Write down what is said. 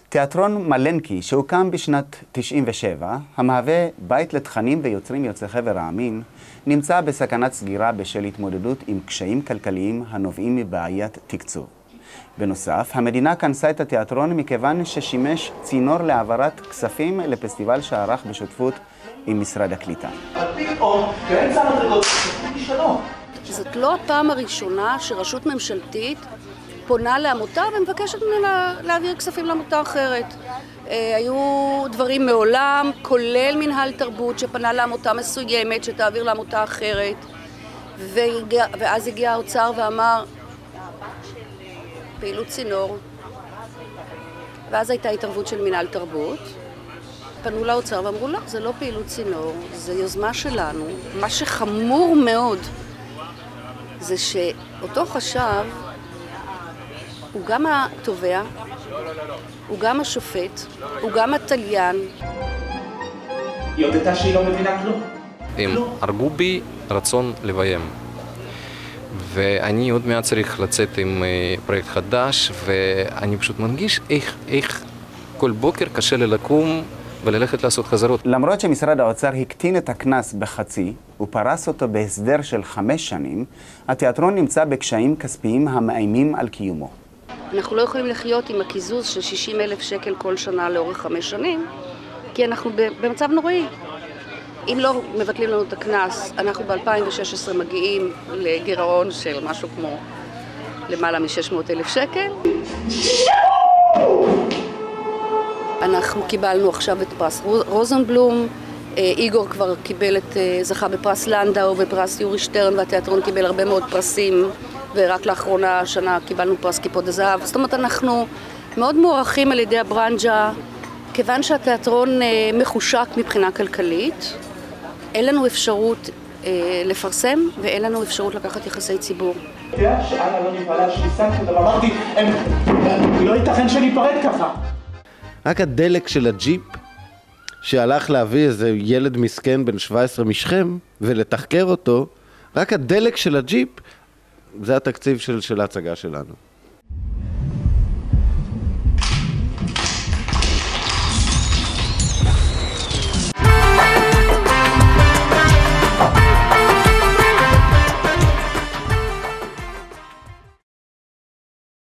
תיאטרון מלנקי, שהוקם בשנת 97, המהווה בית לתכנים ויוצרים יוצאי חבר העמים, נמצא בסכנת סגירה בשל התמודדות עם קשיים כלכליים הנובעים מבעיית תקצוב. בנוסף, המדינה כנסה את התיאטרון מכיוון ששימש צינור להעברת כספים לפסטיבל שערך בשותפות עם משרד הקליטה. זאת לא הפעם הראשונה שרשות ממשלתית פונה לעמותה ומבקשת ממנה להעביר כספים לעמותה אחרת. היו דברים מעולם, כולל מנהל תרבות שפנה לעמותה מסוימת שתעביר לעמותה אחרת. ואז הגיע האוצר ואמר, פעילות צינור. ואז הייתה התערבות של מנהל תרבות. פנו לאוצר ואמרו, לא, זה לא פעילות צינור, זה יוזמה שלנו. מה שחמור מאוד זה שאותו חשב הוא גם התובע, הוא גם השופט, הוא גם התליין. היא הודתה שהיא לא מבינה כלום. הם הרגו בי רצון לביים. ואני עוד מעט צריך לצאת עם פרויקט חדש, ואני פשוט מנגיש איך כל בוקר קשה לי לקום וללכת לעשות חזרות. למרות שמשרד האוצר הקטין את הכנס בחצי ופרס אותו בהסדר של 5 שנים, התיאטרון נמצא בקשיים כספיים המאיימים על קיומו. אנחנו לא יכולים לחיות עם הקיזוז של 60,000 שקל כל שנה לאורך 5 שנים, כי אנחנו במצב נוראי. אם לא מבטלים לנו את הכנס, אנחנו ב-2016 מגיעים לגירעון של משהו כמו למעלה מ-600,000 שקל. אנחנו קיבלנו עכשיו את פרס רוזנבלום, איגור כבר זכה בפרס לנדאו ופרס יורי שטרן, והתיאטרון קיבל הרבה מאוד פרסים, ורק לאחרונה השנה קיבלנו פרס קיפוד הזהב. זאת אומרת, אנחנו מאוד מוערכים על ידי הברנז'ה, כיוון שהתיאטרון מחושק מבחינה כלכלית, אין לנו אפשרות לפרסם ואין לנו אפשרות לקחת יחסי ציבור. אתה יודע שאנה לא נפרדה שליסה כתוב, אמרתי, לא ייתכן שניפרד ככה. רק הדלק של הג'יפ שהלך להביא איזה ילד מסכן בן 17 משכם ולתחקר אותו, רק הדלק של הג'יפ זה התקציב של ההצגה שלנו.